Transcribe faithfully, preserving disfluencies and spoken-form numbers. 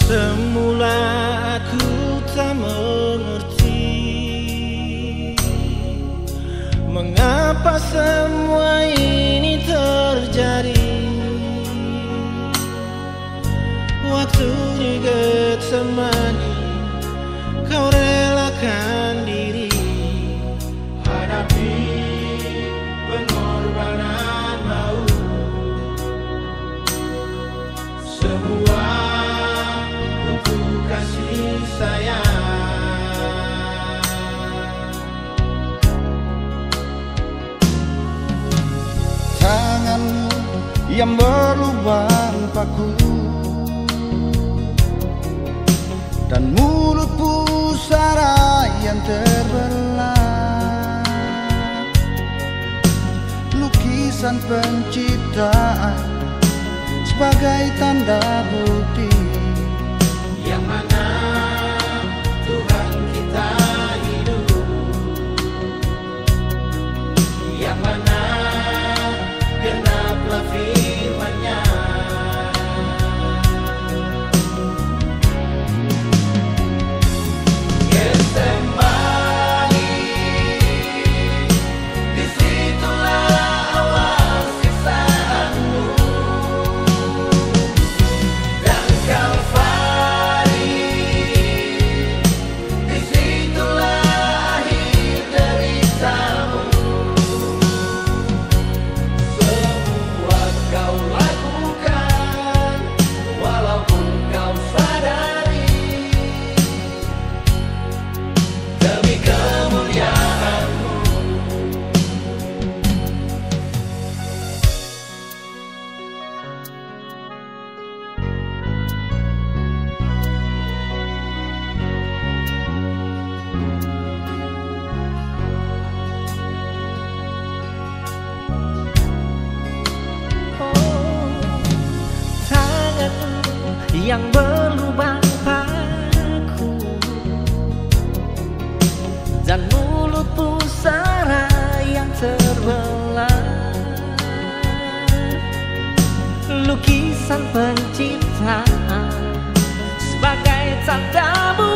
Semula aku tak mengerti mengapa semua ini terjadi. Waktu di Getsemani kau relakan diri, hadapi pengorbanan maut. Semua untuk kasih sayang. Tanganmu yang berlubang paku dan mulut pusara yang terbelah, lukisan penciptaan sebagai tanda bukti yang mana Tuhan kita hidup, yang mana genaplah firman-Nya. Getsemani, disitulah awal siksaanmu, dan Kalvari, disitulah akhir deritamu. Semua kau lakukan walaupun kau sadari demi kemuliaan-Mu. Oh, tanganmu yang berlubang paku dan mulut pusara yang terbelah, lukisan penciptaan sebagai tanda bukti